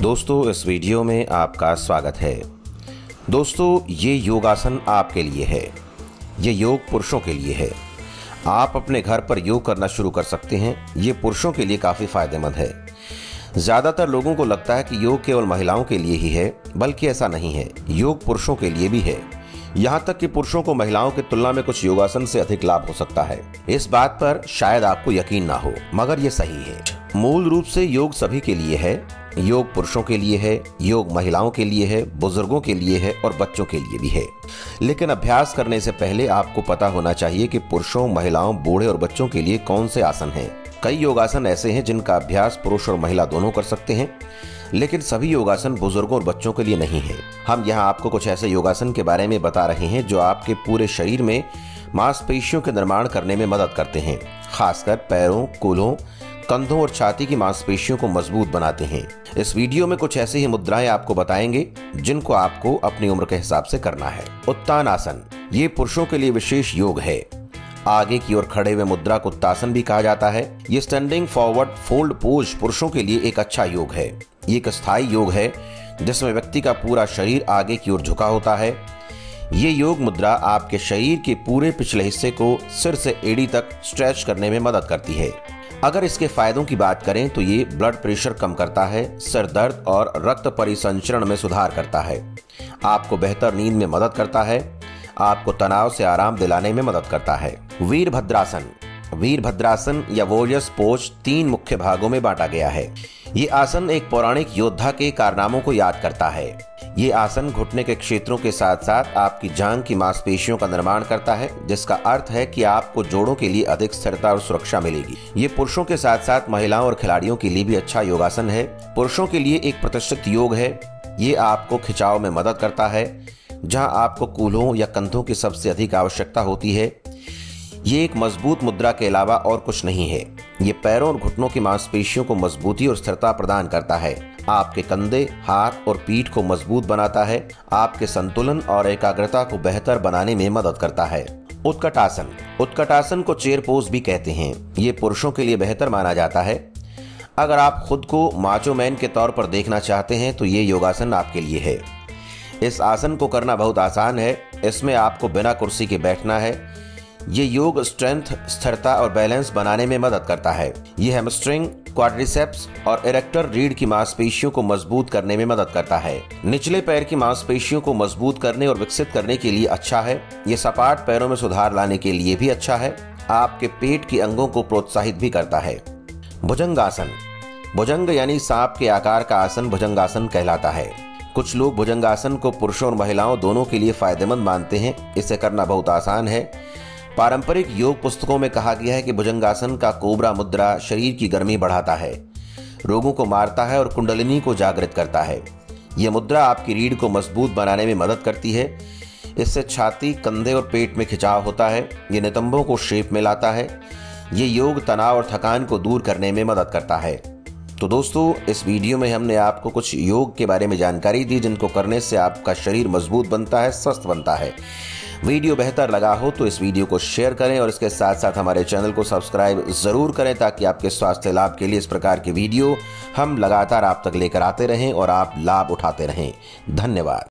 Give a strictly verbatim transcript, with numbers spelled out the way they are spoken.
दोस्तों, इस वीडियो में आपका स्वागत है। दोस्तों, ये योगासन आपके लिए है। ये योग पुरुषों के लिए है। आप अपने घर पर योग करना शुरू कर सकते हैं। ये पुरुषों के लिए काफ़ी फायदेमंद है। ज़्यादातर लोगों को लगता है कि योग केवल महिलाओं के लिए ही है, बल्कि ऐसा नहीं है। योग पुरुषों के लिए भी है। यहाँ तक कि पुरुषों को महिलाओं की तुलना में कुछ योगासन से अधिक लाभ हो सकता है। इस बात पर शायद आपको यकीन ना हो, मगर ये सही है। मूल रूप से योग सभी के लिए है। योग पुरुषों के लिए है, योग महिलाओं के लिए है, बुजुर्गों के लिए है और बच्चों के लिए भी है। लेकिन अभ्यास करने से पहले आपको पता होना चाहिए कि पुरुषों, महिलाओं, बूढ़े और बच्चों के लिए कौन से आसन हैं। कई योगासन ऐसे हैं जिनका अभ्यास पुरुष और महिला दोनों कर सकते हैं, लेकिन सभी योगासन बुजुर्गों और बच्चों के लिए नहीं है। हम यहाँ आपको कुछ ऐसे योगासन के बारे में बता रहे हैं जो आपके पूरे शरीर में मांसपेशियों के निर्माण करने में मदद करते हैं। खासकर पैरों, कूल्हों, कंधों और छाती की मांसपेशियों को मजबूत बनाते हैं। इस वीडियो में कुछ ऐसी ही मुद्राएं आपको बताएंगे जिनको आपको अपनी उम्र के हिसाब से करना है। उत्तान आसन, ये पुरुषों के लिए विशेष योग है। आगे की ओर खड़े हुए मुद्रा को उत्तासन भी कहा जाता है। ये स्टैंडिंग फॉरवर्ड फोल्ड पोज पुरुषों के लिए एक अच्छा योग है। ये एक स्थायी योग है जिसमें व्यक्ति का पूरा शरीर आगे की ओर झुका होता है। ये योग मुद्रा आपके शरीर के पूरे पिछले हिस्से को सिर से एड़ी तक स्ट्रेच करने में मदद करती है। अगर इसके फायदों की बात करें तो ये ब्लड प्रेशर कम करता है, सिर दर्द और रक्त परिसंचरण में सुधार करता है, आपको बेहतर नींद में मदद करता है, आपको तनाव से आराम दिलाने में मदद करता है। वीरभद्रासन, वीरभद्रासन या वॉरियर्स पोज तीन मुख्य भागों में बांटा गया है। ये आसन एक पौराणिक योद्धा के कारनामों को याद करता है। ये आसन घुटने के क्षेत्रों के साथ साथ आपकी जांघ की मांसपेशियों का निर्माण करता है, जिसका अर्थ है कि आपको जोड़ों के लिए अधिक स्थिरता और सुरक्षा मिलेगी। ये पुरुषों के साथ साथ महिलाओं और खिलाड़ियों के लिए भी अच्छा योगासन है। पुरुषों के लिए एक प्रतिष्ठित योग है। ये आपको खिंचाव में मदद करता है, जहां आपको कूल्हों या कंधों की सबसे अधिक आवश्यकता होती है। ये एक मजबूत मुद्रा के अलावा और कुछ नहीं है। ये पैरों और घुटनों की मांसपेशियों को मजबूती और स्थिरता प्रदान करता है, आपके कंधे, हाथ और पीठ को मजबूत बनाता है, आपके संतुलन और एकाग्रता को बेहतर बनाने में मदद करता है। उत्कट आसन, उत्कट आसन को चेयर पोज भी कहते हैं। ये पुरुषों के लिए बेहतर माना जाता है। अगर आप खुद को माचो मैन के तौर पर देखना चाहते हैं तो ये योगासन आपके लिए है। इस आसन को करना बहुत आसान है। इसमें आपको बिना कुर्सी के बैठना है। ये योग स्ट्रेंथ, स्थिरता और बैलेंस बनाने में मदद करता है। ये हैमस्ट्रिंग, क्वाड्रिसेप्स और इरेक्टर रीढ़ की मांसपेशियों को मजबूत करने में मदद करता है। निचले पैर की मांसपेशियों को मजबूत करने और विकसित करने के लिए अच्छा है। ये सपाट पैरों में सुधार लाने के लिए भी अच्छा है। आपके पेट के अंगों को प्रोत्साहित भी करता है। भुजंगासन, भुजंग यानी सांप के आकार का आसन भुजंगासन कहलाता है। कुछ लोग भुजंगासन को पुरुषों और महिलाओं दोनों के लिए फायदेमंद मानते हैं। इसे करना बहुत आसान है। पारंपरिक योग पुस्तकों में कहा गया है कि भुजंगासन का कोबरा मुद्रा शरीर की गर्मी बढ़ाता है, रोगों को मारता है और कुंडलिनी को जागृत करता है। यह मुद्रा आपकी रीढ़ को मजबूत बनाने में मदद करती है। इससे छाती, कंधे और पेट में खिंचाव होता है। ये नितंबों को शेप में लाता है। ये योग तनाव और थकान को दूर करने में मदद करता है। तो दोस्तों, इस वीडियो में हमने आपको कुछ योग के बारे में जानकारी दी जिनको करने से आपका शरीर मजबूत बनता है, स्वस्थ बनता है। वीडियो बेहतर लगा हो तो इस वीडियो को शेयर करें और इसके साथ साथ हमारे चैनल को सब्सक्राइब जरूर करें, ताकि आपके स्वास्थ्य लाभ के लिए इस प्रकार की वीडियो हम लगातार आप तक लेकर आते रहें और आप लाभ उठाते रहें। धन्यवाद।